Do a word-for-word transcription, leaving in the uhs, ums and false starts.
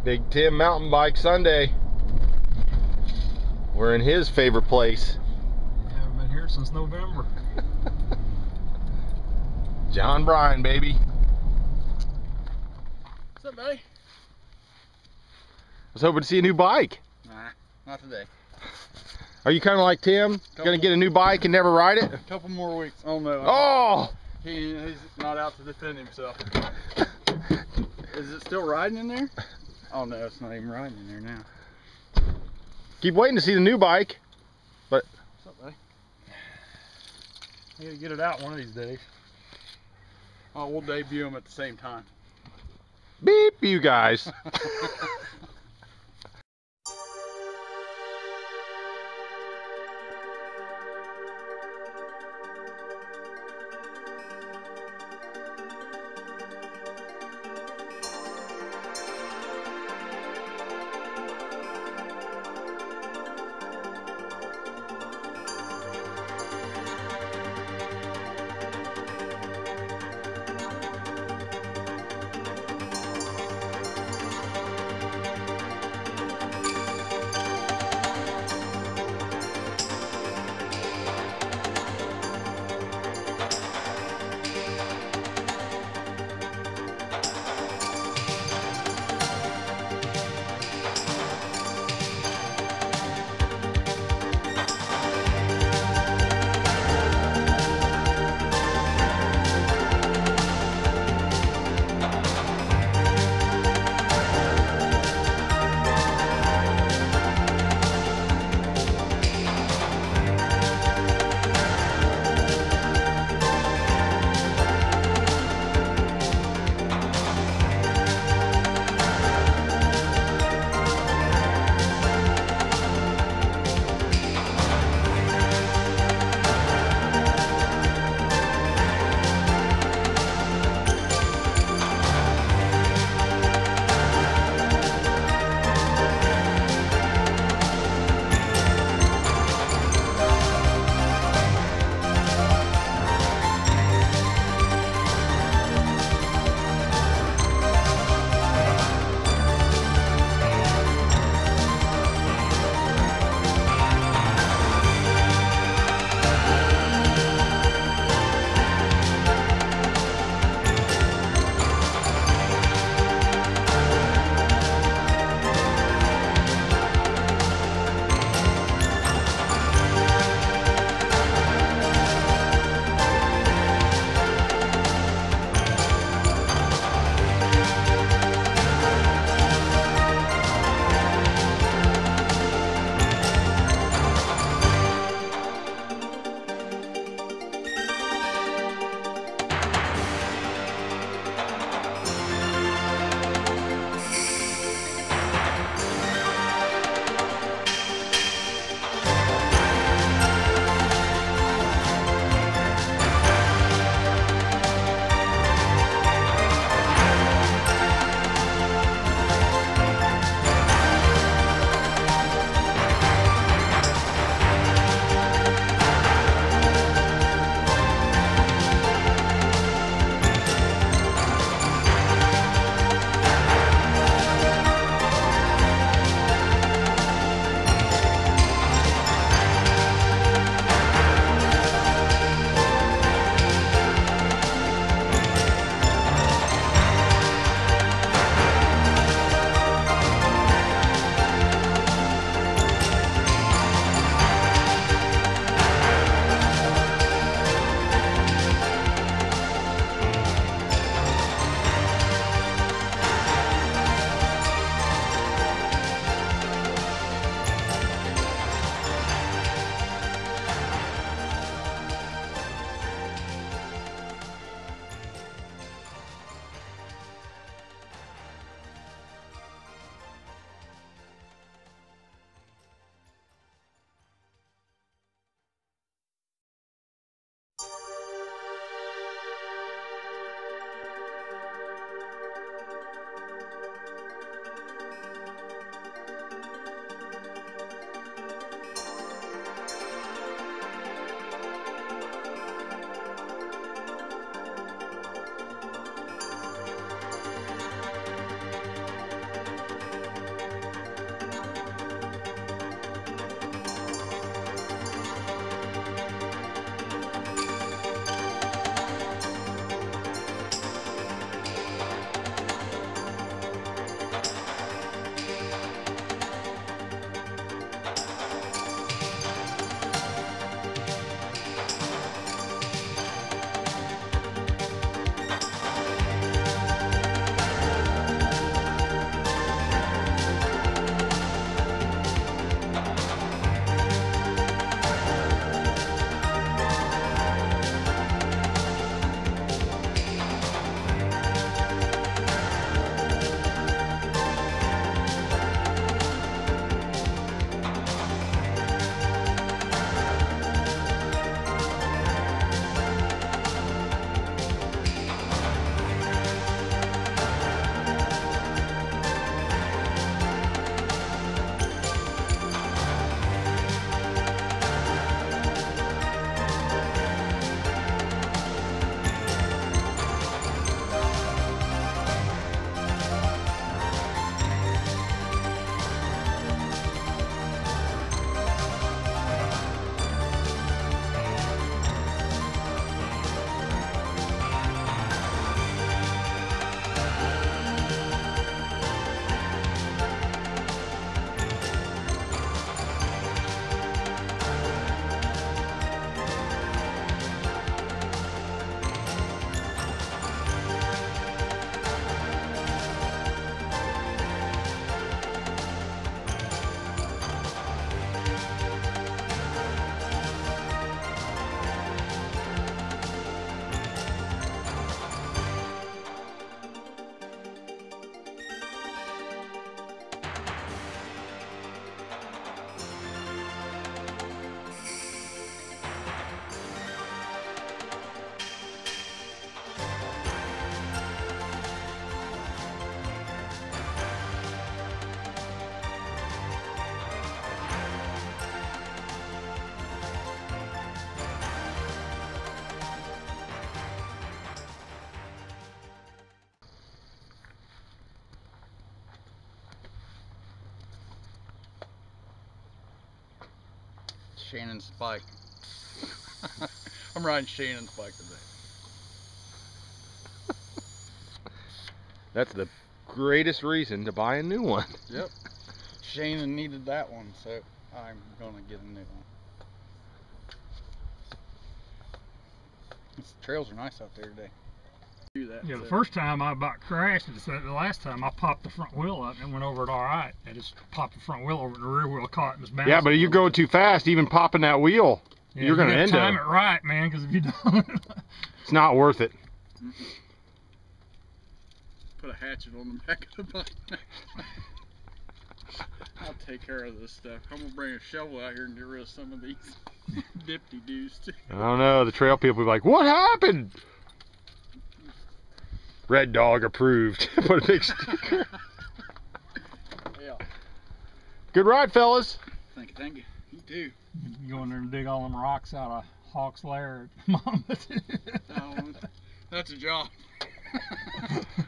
Big Tim Mountain Bike Sunday. We're in his favorite place. I haven't been here since November. John Bryan, baby. What's up, buddy? I was hoping to see a new bike. Nah, not today. Are you kind of like Tim? Couple Gonna get a new bike and never ride it? A couple more weeks. Oh no. Oh! He, he's not out to defend himself. Is it still riding in there? Oh no, it's not even riding in there now. Keep waiting to see the new bike. But What's up, buddy? I gotta get it out one of these days. Oh, we'll debut them at the same time. beep, you guys. Shannon's bike. I'm riding Shannon's bike today. That's the greatest reason to buy a new one. Yep. Shannon needed that one, so I'm gonna get a new one. These trails are nice out there today. Do that. Yeah, the so. first time I about crashed, and so the last time I popped the front wheel up and it went over it all right. I just popped the front wheel over and the rear wheel caught and was bouncing. Yeah, but you go too fast, even popping that wheel, yeah, you're gonna you end time up. it right, man, because if you don't, It's not worth it. Mm-mm. Put a hatchet on the back of the bike. I'll take care of this stuff. I'm gonna bring a shovel out here and get rid of some of these dipty doos too. I don't know, the trail people be like, what happened? Red Dog approved. Put a big sticker. Yeah. Good ride, fellas. Thank you, thank you. You too. you go in there and dig all them rocks out of Hawk's lair. Mom. Um, that's a job.